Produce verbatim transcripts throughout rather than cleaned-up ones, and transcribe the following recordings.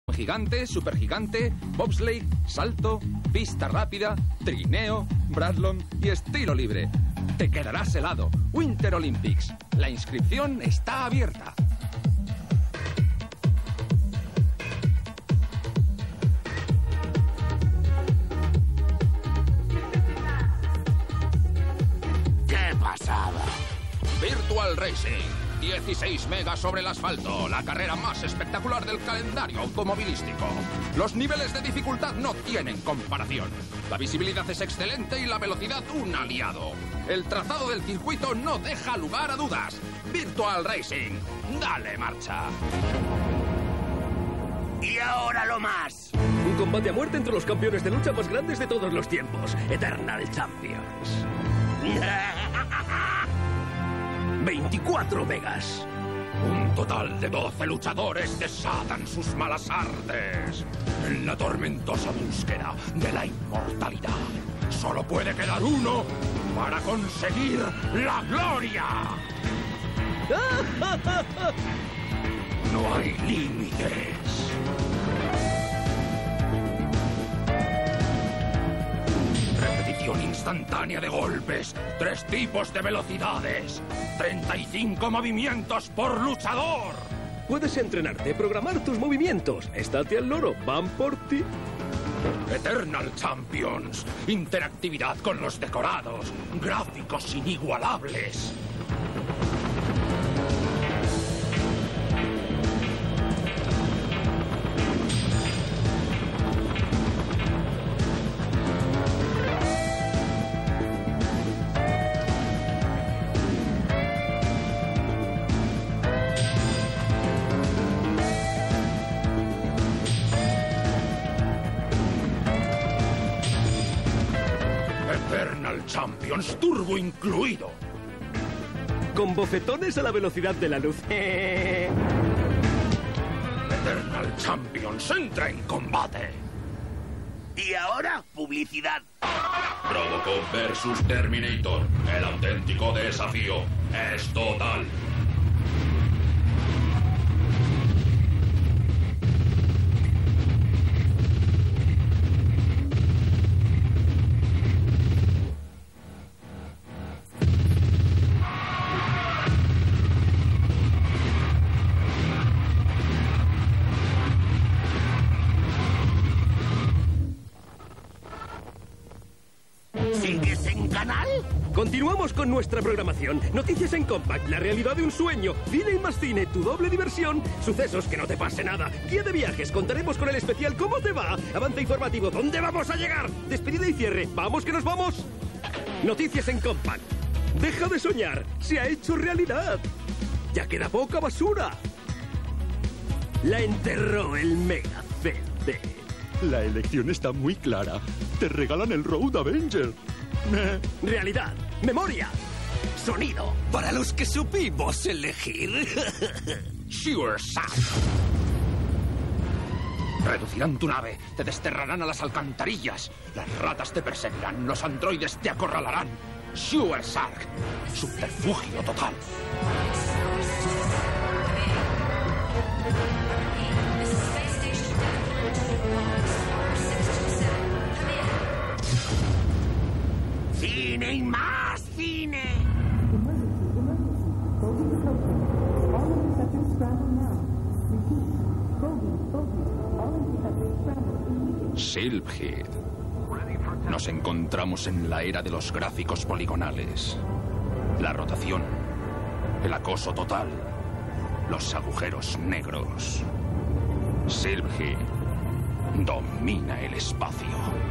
Gigante, supergigante, bobsleigh, salto, pista rápida, trineo, Bradlon y estilo libre. Te quedarás helado. Winter Olympics. La inscripción está abierta. ¡Qué pasada! Virtual Racing. dieciséis megas sobre el asfalto. La carrera más espectacular del calendario automovilístico. Los niveles de dificultad no tienen comparación. La visibilidad es excelente y la velocidad un aliado. El trazado del circuito no deja lugar a dudas. Virtual Racing. Dale marcha. Y ahora lo más. Un combate a muerte entre los campeones de lucha más grandes de todos los tiempos. Eternal Champions. veinticuatro megas. Un total de doce luchadores desatan sus malas artes en la tormentosa búsqueda de la inmortalidad. Solo puede quedar uno para conseguir la gloria. No hay límites. Repetición instantánea de golpes, tres tipos de velocidades, treinta y cinco movimientos por luchador. Puedes entrenarte, programar tus movimientos. Estate al loro, van por ti. Eternal Champions. Interactividad con los decorados. Gráficos inigualables. Eternal Champions Turbo incluido. Con bofetones a la velocidad de la luz. Eternal Champions entra en combate. Y ahora, publicidad. Robocop versus Terminator. El auténtico desafío es total. ¿Sigues en canal? Continuamos con nuestra programación. Noticias en Compact, la realidad de un sueño. Cine y más cine, tu doble diversión. Sucesos, que no te pase nada. Guía de viajes, contaremos con el especial ¿Cómo te va? Avance informativo, ¿dónde vamos a llegar? Despedida y cierre, ¿vamos que nos vamos? Noticias en Compact. Deja de soñar, se ha hecho realidad. Ya queda poca basura. La enterró el Mega C D. La elección está muy clara. Te regalan el Road Avenger. Realidad, memoria, sonido. Para los que supimos elegir. Sure Sack. Reducirán tu nave, te desterrarán a las alcantarillas. Las ratas te perseguirán, los androides te acorralarán. Sure Sack. Subterfugio total. ¡Cine y más cine! Silphid. Nos encontramos en la era de los gráficos poligonales. La rotación, el acoso total, los agujeros negros. Silphid domina el espacio.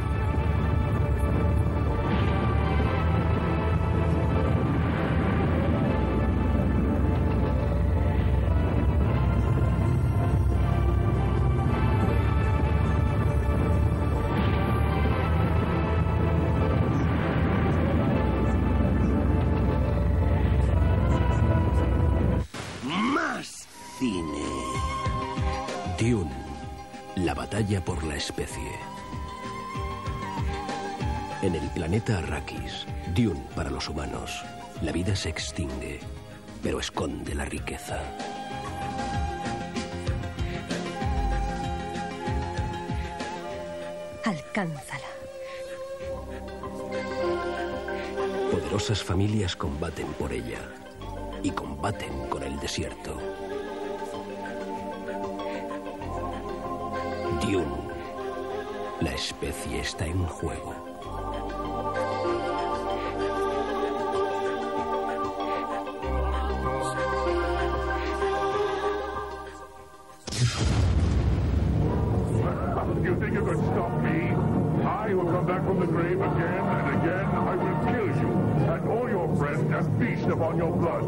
Más cine. Dune, la batalla por la especie. En el planeta Arrakis, Dune para los humanos, la vida se extingue, pero esconde la riqueza. Alcánzala. Poderosas familias combaten por ella y combaten con el desierto. Dune. La especie está en juego. You think you could stop me? I will come back from the grave again and again. I will kill you and all your friends and feast upon your blood.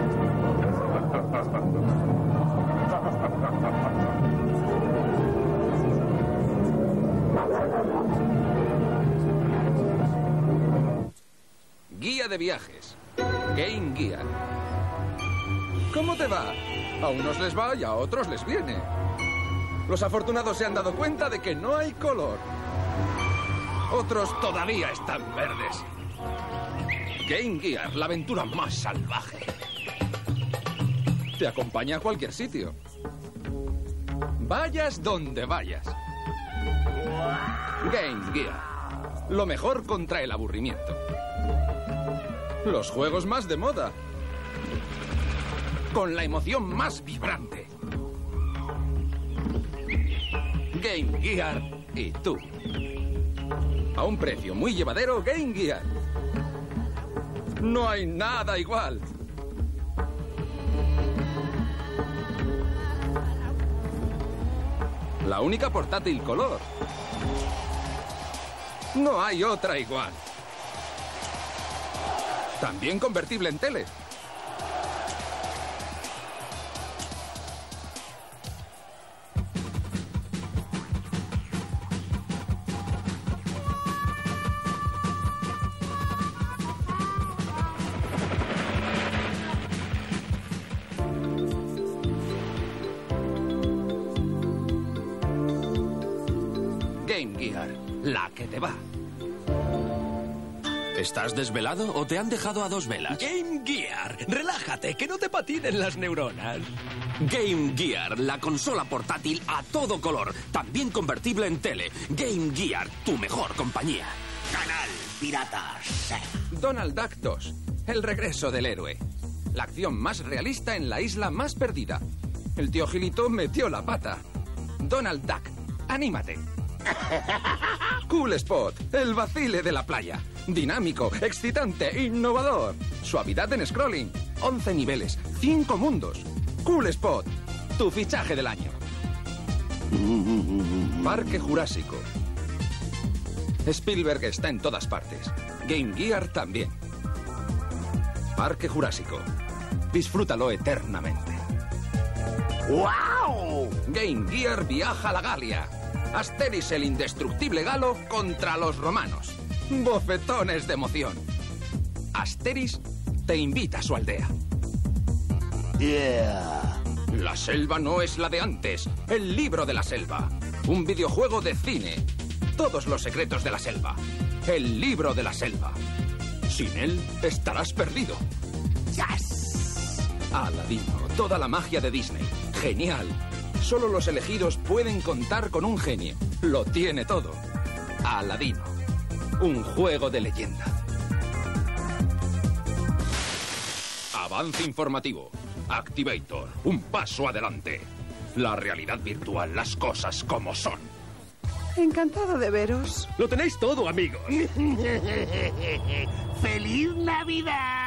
Guía de viajes. Game Gear. ¿Cómo te va? A unos les va y a otros les viene. Los afortunados se han dado cuenta de que no hay color. Otros todavía están verdes. Game Gear, la aventura más salvaje. Te acompaña a cualquier sitio. Vayas donde vayas. Game Gear. Lo mejor contra el aburrimiento. Los juegos más de moda. Con la emoción más vibrante. Game Gear y tú. A un precio muy llevadero, Game Gear. No hay nada igual. La única portátil color. No hay otra igual. También convertible en tele. Game Gear, la que te va. ¿Estás desvelado o te han dejado a dos velas? Game Gear, relájate, que no te patinen las neuronas. Game Gear, la consola portátil a todo color, también convertible en tele. Game Gear, tu mejor compañía. Canal Piratas. Donald Duck dos, el regreso del héroe. La acción más realista en la isla más perdida. El tío Gilito metió la pata. Donald Duck, anímate. Cool Spot, el vacile de la playa. Dinámico, excitante, innovador. Suavidad en scrolling. once niveles, cinco mundos. Cool Spot, tu fichaje del año. Parque Jurásico. Spielberg está en todas partes. Game Gear también. Parque Jurásico. Disfrútalo eternamente. ¡Wow! Game Gear viaja a la Galia. Asterix el indestructible galo contra los romanos. Bofetones de emoción. Asterix te invita a su aldea. Yeah. La selva no es la de antes. El libro de la selva. Un videojuego de cine. Todos los secretos de la selva. El libro de la selva. Sin él estarás perdido. Yes. Aladino, toda la magia de Disney. Genial. Solo los elegidos pueden contar con un genio. Lo tiene todo. Aladino. Un juego de leyenda. Avance informativo. Activator. Un paso adelante. La realidad virtual, las cosas como son. Encantada de veros. Lo tenéis todo, amigos. ¡Feliz Navidad!